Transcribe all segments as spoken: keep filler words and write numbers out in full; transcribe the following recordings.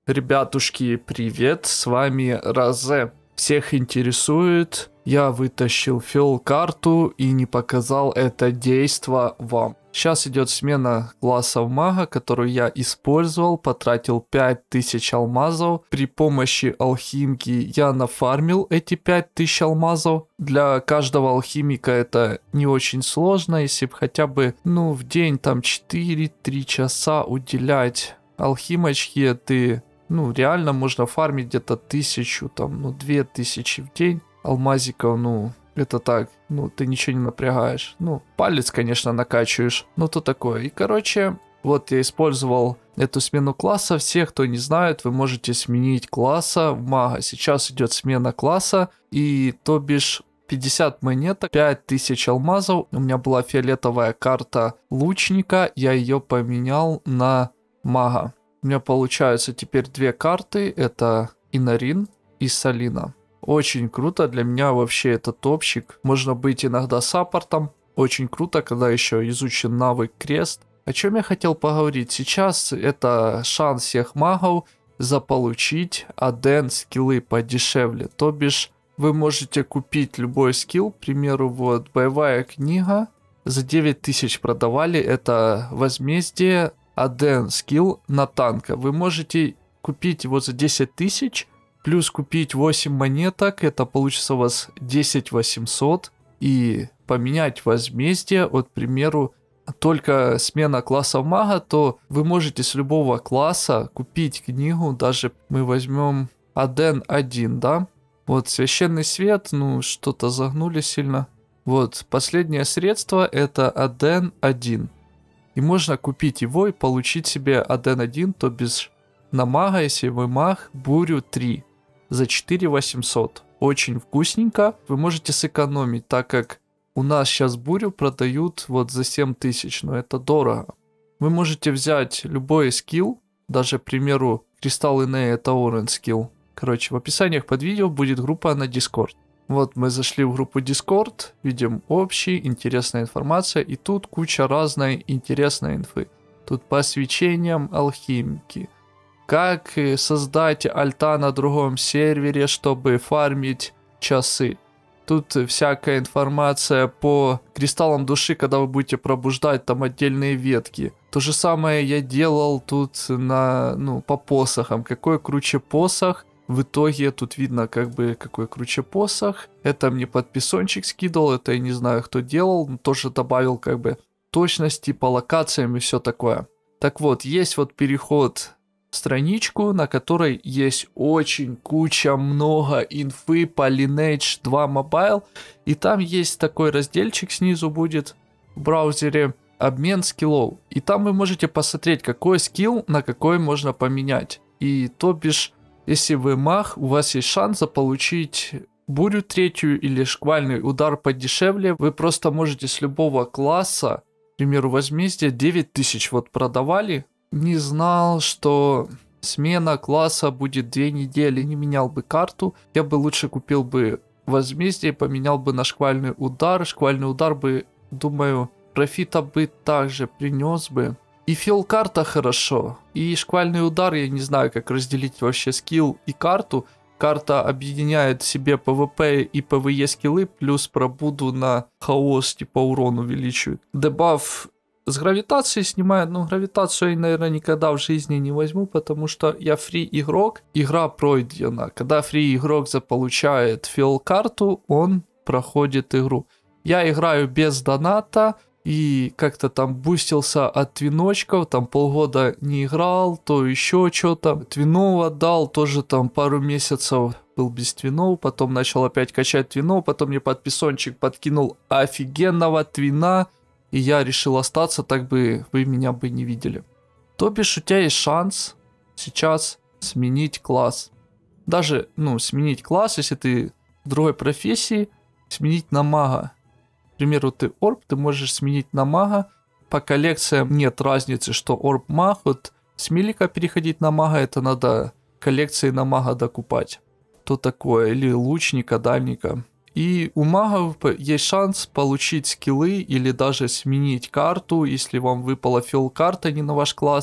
Ребятушки, привет, с вами Розе. Всех интересует, я вытащил фиол-карту и не показал это действо вам. Сейчас идет смена классов мага, которую я использовал, потратил пять тысяч алмазов. При помощи алхимики я нафармил эти пять тысяч алмазов. Для каждого алхимика это не очень сложно, если бы хотя бы ну, в день там четыре-три часа уделять алхимочке, ты... Ну, реально можно фармить где-то тысячу, там, ну, две тысячи в день алмазиков, ну, это так, ну, ты ничего не напрягаешь. Ну, палец, конечно, накачиваешь, но то такое. И, короче, вот я использовал эту смену класса. Все, кто не знает, вы можете сменить класса в мага. Сейчас идет смена класса, и, то бишь, пятьдесят монеток, пять тысяч алмазов. У меня была фиолетовая карта лучника, я ее поменял на мага. У меня получаются теперь две карты, это Инарин и Салина. Очень круто, для меня вообще это топчик. Можно быть иногда саппортом. Очень круто, когда еще изучен навык крест. О чем я хотел поговорить? Сейчас это шанс всех магов заполучить адден скиллы подешевле. То бишь вы можете купить любой скилл, к примеру, вот боевая книга. За девять тысяч продавали, это возмездие. Адден скилл на танка. Вы можете купить его за десять тысяч, плюс купить восемь монеток, это получится у вас десять восемьсот, и поменять возмездие, вот, к примеру, только смена класса мага, то вы можете с любого класса купить книгу, даже мы возьмем адден один, да? Вот священный свет, ну что-то загнули сильно. Вот, последнее средство это адден один. И можно купить его и получить себе адден один, то без на мага, если вы маг, бурю три за четыре восемьсот. Очень вкусненько. Вы можете сэкономить, так как у нас сейчас бурю продают вот за семь тысяч, но это дорого. Вы можете взять любой скилл, даже, к примеру, кристалл Инея, это Orange скилл. Короче, в описаниях под видео будет группа на Discord. Вот мы зашли в группу Discord, видим общий, интересная информация, и тут куча разной интересной инфы. Тут по свечениям алхимики, как создать альта на другом сервере, чтобы фармить часы. Тут всякая информация по кристаллам души, когда вы будете пробуждать там отдельные ветки. То же самое я делал тут на, ну, по посохам, какой круче посох. В итоге тут видно, как бы, какой круче посох. Это мне подписончик скидывал, это я не знаю, кто делал. Но тоже добавил, как бы, точности по локациям и все такое. Так вот, есть вот переход в страничку, на которой есть очень куча много инфы по Lineage два Mobile. И там есть такой разделчик снизу будет в браузере обмен скиллов. И там вы можете посмотреть, какой скилл на какой можно поменять. И то бишь... Если вы маг, у вас есть шанс заполучить бурю третью или шквальный удар подешевле. Вы просто можете с любого класса, к примеру, возмездие, девять тысяч вот продавали. Не знал, что смена класса будет две недели, не менял бы карту. Я бы лучше купил бы возмездие, поменял бы на шквальный удар. Шквальный удар бы, думаю, профита бы также принес бы. И фиол-карта хорошо, и шквальный удар, я не знаю, как разделить вообще скилл и карту. Карта объединяет в себе пэ вэ пэ и пэ вэ е скиллы, плюс пробуду на хаос, типа урон увеличивает. Дебаф с гравитацией снимает, но гравитацию я, наверное, никогда в жизни не возьму, потому что я фри-игрок, игра пройдена. Когда фри-игрок заполучает фиол-карту, он проходит игру. Я играю без доната. И как-то там бустился от твиночков, там полгода не играл, то еще что-то. Твинов отдал, тоже там пару месяцев был без твинов, потом начал опять качать твинов, потом мне подписончик подкинул офигенного твина, и я решил остаться, так бы вы меня бы не видели. То бишь у тебя есть шанс сейчас сменить класс. Даже, ну, сменить класс, если ты в другой профессии, сменить на мага. К примеру, ты орб, ты можешь сменить на мага. По коллекциям нет разницы, что орб маг. Вот с милика переходить на мага, это надо коллекции на мага докупать. То такое, или лучника, дальника. И у магов есть шанс получить скиллы или даже сменить карту, если вам выпала фиол-карта не на ваш класс.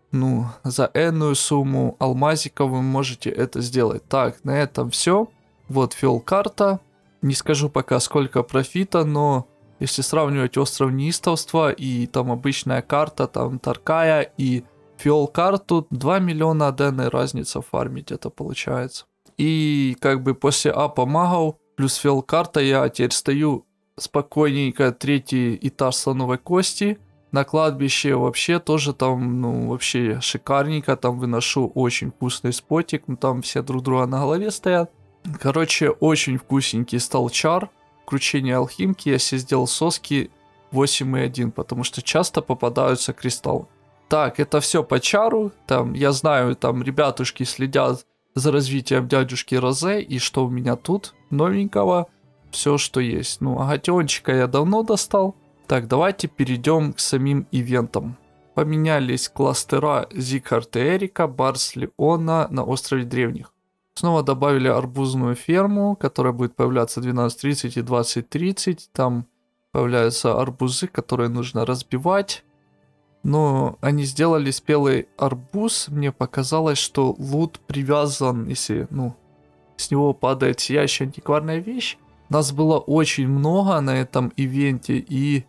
ну, за энную сумму алмазиков вы можете это сделать. Так, на этом все. Вот фиол карта. Не скажу пока сколько профита, но если сравнивать остров неистовства и там обычная карта, там Таркая и фиол карту, два миллиона адены разница фармить это получается. И как бы после апа магов плюс фиол карта я теперь стою спокойненько третий этаж слоновой кости. На кладбище вообще тоже там, ну, вообще шикарненько. Там выношу очень вкусный спотик. Ну, там все друг друга на голове стоят. Короче, очень вкусненький стал чар. Кручение алхимки. Я себе сделал соски восемь и один, потому что часто попадаются кристаллы. Так, это все по чару. Там, я знаю, там ребятушки следят за развитием дядюшки Розе. И что у меня тут новенького? Все, что есть. Ну, агатиончика я давно достал. Так, давайте перейдем к самим ивентам. Поменялись кластера Зикхарта и Эрика, Барс Леона на острове Древних. Снова добавили арбузную ферму, которая будет появляться двенадцать тридцать и двадцать тридцать. Там появляются арбузы, которые нужно разбивать. Но они сделали спелый арбуз. Мне показалось, что лут привязан, если, ну, с него падает сияющая антикварная вещь. Нас было очень много на этом ивенте, и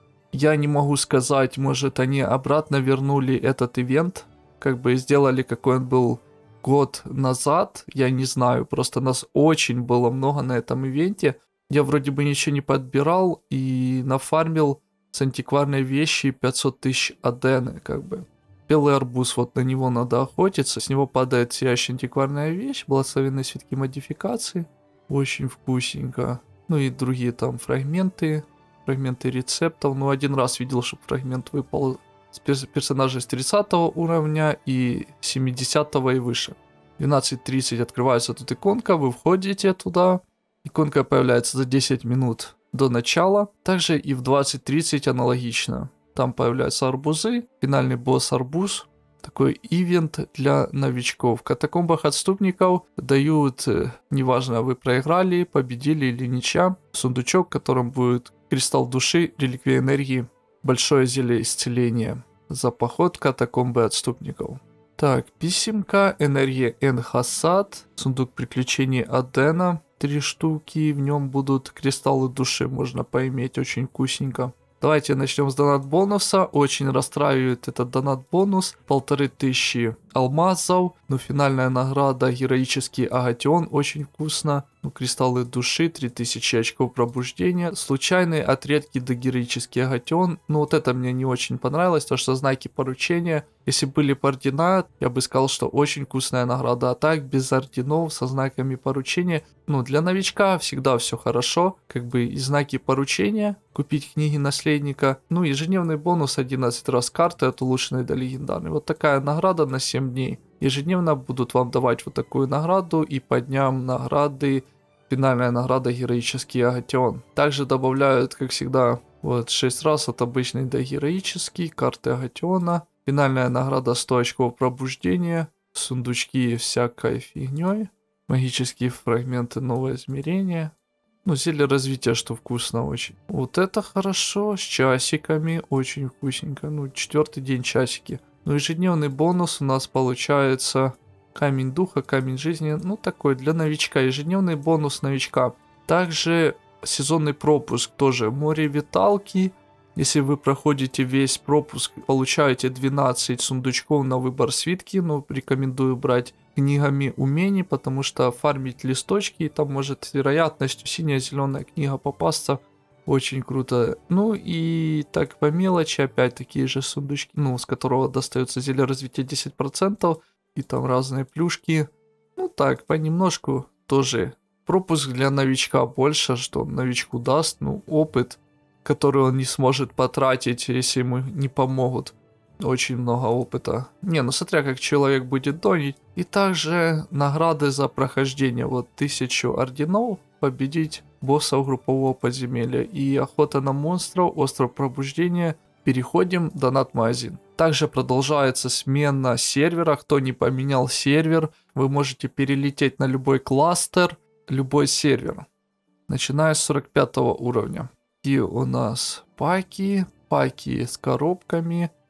я не могу сказать, может они обратно вернули этот ивент, как бы сделали, какой он был год назад, я не знаю, просто нас очень было много на этом ивенте. Я вроде бы ничего не подбирал и нафармил с антикварной вещи пятьсот тысяч адены, как бы. Белый арбуз, вот на него надо охотиться, с него падает сияющая антикварная вещь, благословенные свитки модификации. Очень вкусненько. Ну и другие там фрагменты. Фрагменты рецептов. Ну, один раз видел, что фрагмент выпал с перс- персонажей с тридцатого уровня и семидесятого и выше. двенадцать тридцать открывается тут иконка, вы входите туда. Иконка появляется за десять минут до начала. Также и в двадцать тридцать аналогично. Там появляются арбузы. Финальный босс арбуз. Такой ивент для новичков. В катакомбах отступников дают, неважно, вы проиграли, победили или ничья, сундучок, в котором будет кристалл души, реликвия энергии, большое зелье исцеления за поход в катакомбы отступников. Так, писемка, энергия Энхасад, сундук приключений Адена, три штуки, в нем будут кристаллы души, можно поиметь, очень вкусненько. Давайте начнем с донат бонуса. Очень расстраивает этот донат бонус. Полторы тысячи алмазов. Ну, финальная награда героический агатион. Очень вкусно. Ну, кристаллы души. три тысячи очков пробуждения. Случайные от редкий до героический агатион. Ну, вот это мне не очень понравилось. То, что знаки поручения. Если были бы ордена, я бы сказал, что очень вкусная награда. А так, без орденов, со знаками поручения. Ну, для новичка всегда все хорошо. Как бы и знаки поручения. Купить книги наследника. Ну, ежедневный бонус одиннадцать раз карты от улучшенной до легендарной. Вот такая награда на семь дней. Ежедневно будут вам давать вот такую награду. И по дням награды финальная награда героический агатион. Также добавляют, как всегда, вот шесть раз от обычной до героический. Карты агатиона. Финальная награда сто очков пробуждения. Сундучки всякой фигней. Магические фрагменты новое измерение. Ну, зелье развития, что вкусно очень. Вот это хорошо. С часиками. Очень вкусненько. Ну, четвертый день часики. Ну, ежедневный бонус у нас получается камень духа, камень жизни. Ну, такой для новичка. Ежедневный бонус новичка. Также сезонный пропуск тоже. Море виталки. Если вы проходите весь пропуск, получаете двенадцать сундучков на выбор свитки. Ну, рекомендую брать книгами умений, потому что фармить листочки, и там может с вероятностью синяя зеленая книга попасться. Очень круто. Ну и так по мелочи, опять такие же сундучки, ну, с которого достается зелье развития десять процентов. И там разные плюшки. Ну так, понемножку тоже. Пропуск для новичка больше, что новичку даст, ну, опыт, который он не сможет потратить, если ему не помогут. Очень много опыта. Не, ну смотря как человек будет донить. И также награды за прохождение. Вот тысячу орденов, победить боссов группового подземелья. И охота на монстров, остров пробуждения. Переходим в донат-магазин. Также продолжается смена сервера. Кто не поменял сервер, вы можете перелететь на любой кластер, любой сервер. Начиная с сорок пятого уровня. И у нас паки, паки с коробками.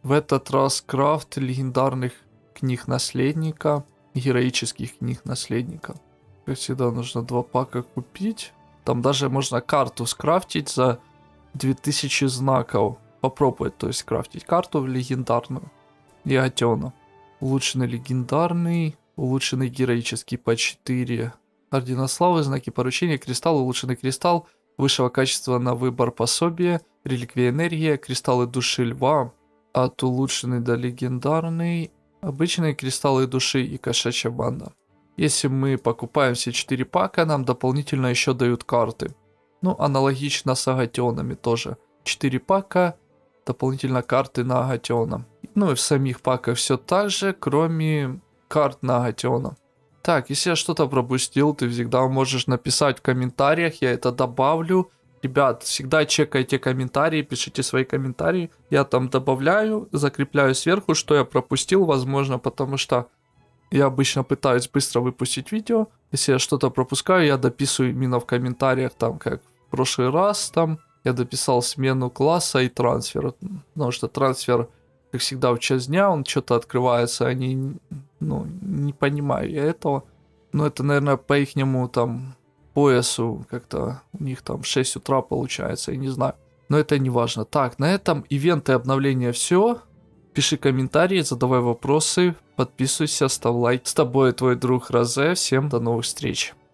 В этот раз крафт легендарных книг наследника, героических книг наследника. Как всегда, нужно два пака купить. Там даже можно карту скрафтить за две тысячи знаков. Попробовать, то есть, крафтить карту легендарную. И Атена. Улучшенный легендарный, улучшенный героический по четыре. Ордена славы, знаки поручения, кристалл, улучшенный кристалл, высшего качества на выбор пособия, реликвия энергия, кристаллы души льва, от улучшенный до легендарный, обычные кристаллы души и кошачья банда. Если мы покупаем все четыре пака, нам дополнительно еще дают карты. Ну, аналогично с агатионами тоже. четыре пака, дополнительно карты на агатиона. Ну и в самих паках все так же, кроме карт на агатиона. Так, если я что-то пропустил, ты всегда можешь написать в комментариях, я это добавлю. Ребят, всегда чекайте комментарии, пишите свои комментарии. Я там добавляю, закрепляю сверху, что я пропустил, возможно, потому что я обычно пытаюсь быстро выпустить видео. Если я что-то пропускаю, я дописываю именно в комментариях, там, как в прошлый раз, там, я дописал смену класса и трансфер. Потому что трансфер, как всегда, в час дня, он что-то открывается, они, ну, не понимаю я этого. Но это, наверное, по ихнему, там, поясу, как-то у них там шесть утра получается, я не знаю. Но это не важно. Так, на этом ивенты и обновления все. Пиши комментарии, задавай вопросы, подписывайся, ставь лайк. С тобой твой друг Розе. Всем до новых встреч.